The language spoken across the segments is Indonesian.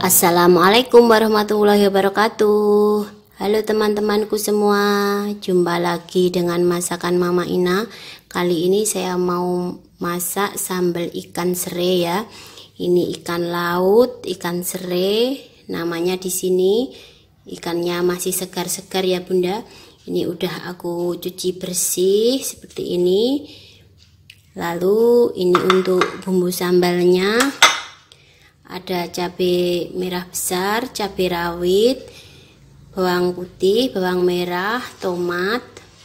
Assalamualaikum warahmatullahi wabarakatuh. Halo teman-temanku semua, jumpa lagi dengan masakan Mama Ina. Kali ini saya mau masak sambal ikan serai ya. Ini ikan laut, ikan serai namanya di sini. Ikannya masih segar-segar ya Bunda. Ini udah aku cuci bersih seperti ini. Lalu ini untuk bumbu sambalnya. Ada cabai merah besar, cabai rawit, bawang putih, bawang merah, tomat,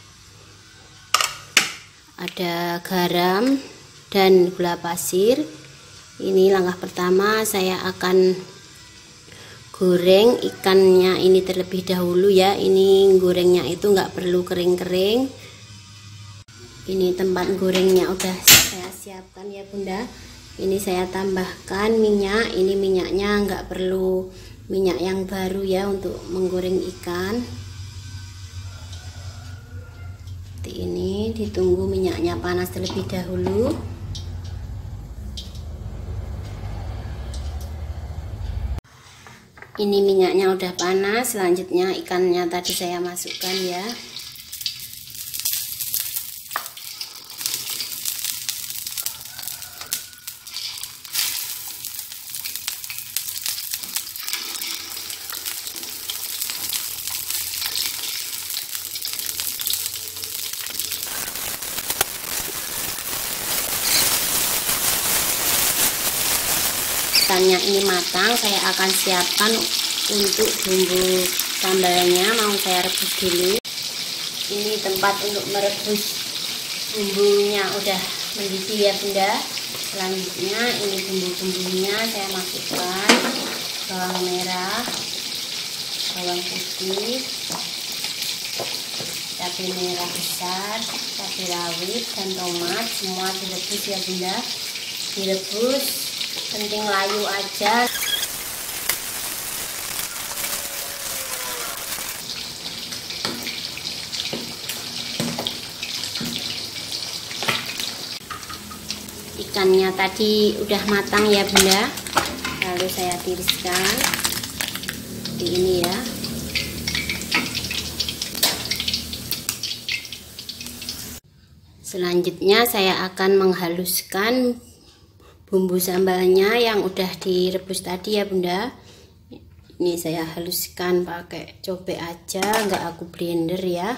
ada garam dan gula pasir. Ini langkah pertama, saya akan goreng ikannya ini terlebih dahulu ya. Ini gorengnya itu nggak perlu kering-kering. Ini tempat gorengnya udah saya siapkan ya Bunda. Ini saya tambahkan minyak. Ini minyaknya nggak perlu minyak yang baru ya untuk menggoreng ikan. Seperti ini, ditunggu minyaknya panas terlebih dahulu. Ini minyaknya udah panas. Selanjutnya ikannya tadi saya masukkan ya. Ikannya ini matang, saya akan siapkan untuk bumbu sambalnya. Mau saya rebus dulu. Ini tempat untuk merebus bumbunya udah mendidih ya Bunda. Selanjutnya ini bumbu-bumbunya saya masukkan: bawang merah, bawang putih, cabai merah besar, cabai rawit dan tomat. Semua direbus ya Bunda. Direbus, penting layu aja. Ikannya tadi udah matang ya Bunda. Lalu saya tiriskan seperti ini ya. Selanjutnya saya akan menghaluskan bumbu sambalnya yang udah direbus tadi ya Bunda. Ini saya haluskan pakai cobek aja, nggak aku blender ya,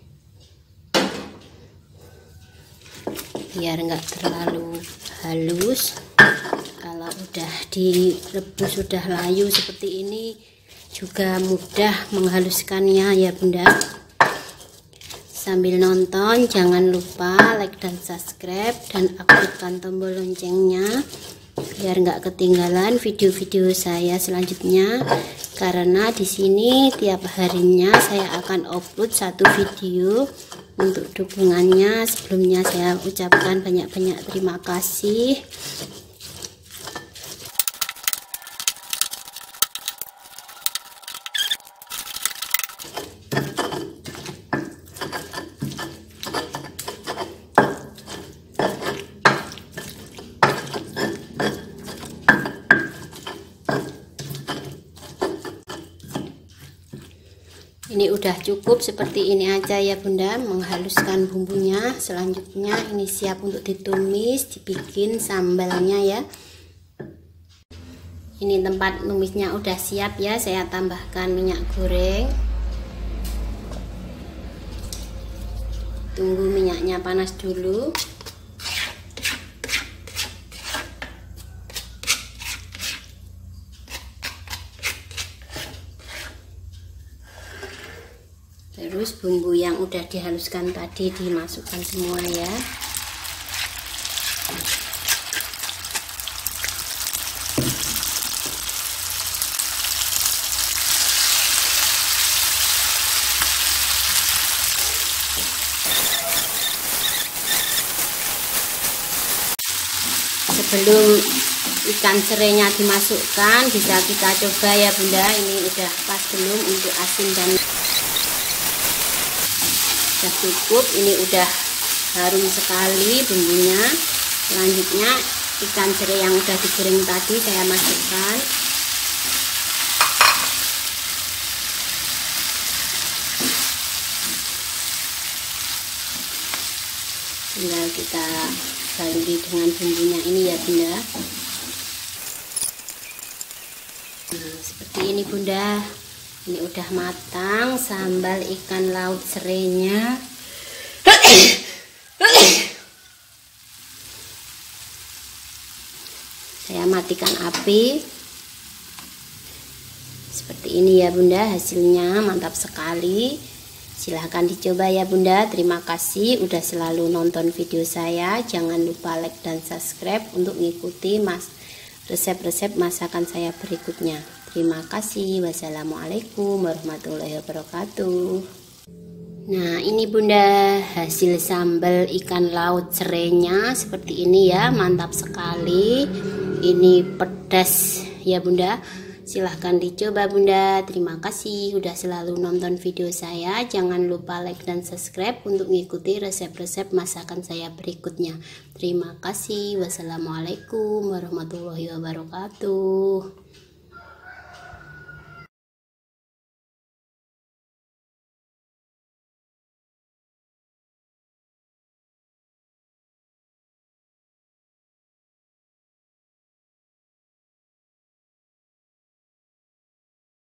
biar nggak terlalu halus. Kalau udah direbus sudah layu seperti ini juga mudah menghaluskannya ya Bunda. Sambil nonton jangan lupa like dan subscribe dan aktifkan tombol loncengnya biar nggak ketinggalan video-video saya selanjutnya. Karena di sini tiap harinya saya akan upload satu video. Untuk dukungannya sebelumnya saya ucapkan banyak-banyak terima kasih. Ini udah cukup seperti ini aja ya Bunda, menghaluskan bumbunya. Selanjutnya ini siap untuk ditumis, dibikin sambalnya ya. Ini tempat numisnya udah siap ya. Saya tambahkan minyak goreng. Tunggu minyaknya panas dulu. Terus bumbu yang udah dihaluskan tadi dimasukkan semua ya. Sebelum ikan serainya dimasukkan, bisa kita coba ya Bunda. Ini udah pas belum untuk asin dan udah cukup. Ini udah harum sekali bumbunya. Selanjutnya ikan serai yang udah digoreng tadi saya masukkan. tinggal kita baluri dengan bumbunya ini ya bunda. Nah seperti ini bunda, ini udah matang sambal ikan laut serainya. Saya matikan api. Seperti ini ya bunda, hasilnya mantap sekali. Silahkan dicoba ya bunda. Terima kasih udah selalu nonton video saya. Jangan lupa like dan subscribe untuk mengikuti resep-resep masakan saya berikutnya. Terima kasih. Wassalamualaikum warahmatullahi wabarakatuh. Nah ini bunda, hasil sambal ikan laut serainya seperti ini ya, mantap sekali. Ini pedas ya bunda. Silahkan dicoba bunda. Terima kasih udah selalu nonton video saya. Jangan lupa like dan subscribe untuk mengikuti resep-resep masakan saya berikutnya. Terima kasih. Wassalamualaikum warahmatullahi wabarakatuh.